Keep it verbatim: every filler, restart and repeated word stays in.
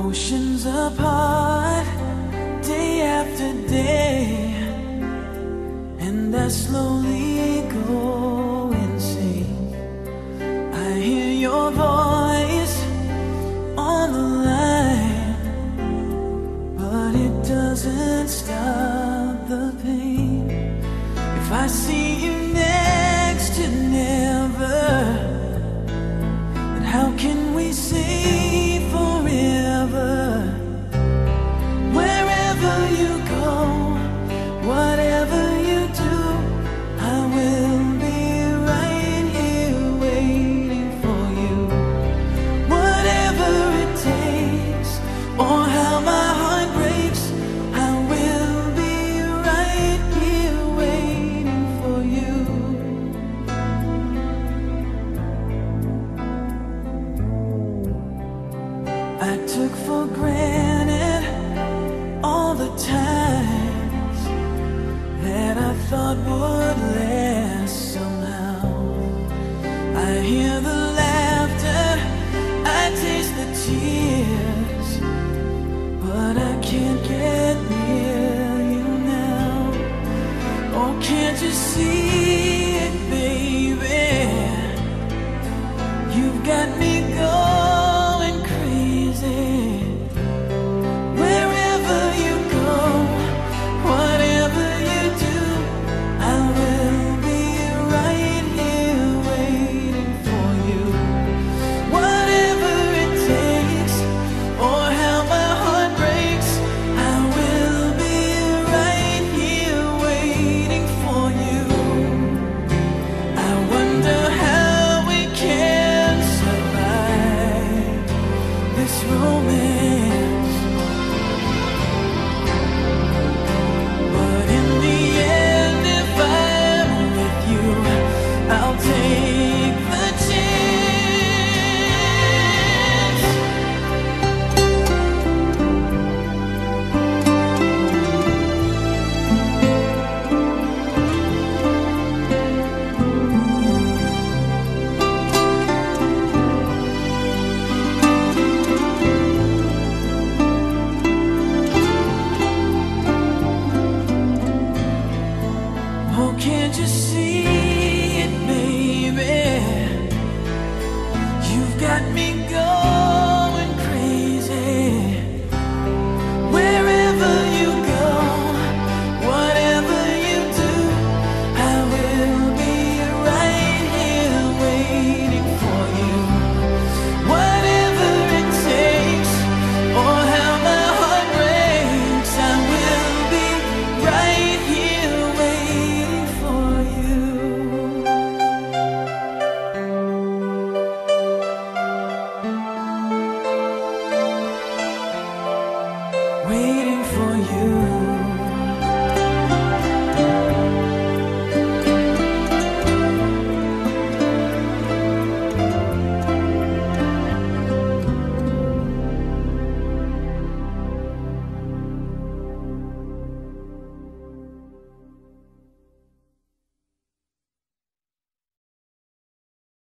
Oceans apart, day after day, and I slowly go insane. I hear your voice on the line, but it doesn't stop the pain. If I see you next to never, then how can we say forever? Wherever you go, whatever you do, I will be right here waiting for you. Whatever it takes, or how my heart breaks, I will be right here waiting for you. I took for granted all the times that I thought would last somehow. I hear the laughter, I taste the tears, but I can't get near you now. Oh, can't you see it, baby? You've got me going crazy. Wherever you go, whatever you do, I will be right here waiting for you. Whatever it takes, or how my heart breaks, I will be right here waiting for you. I wonder how we can survive this romance.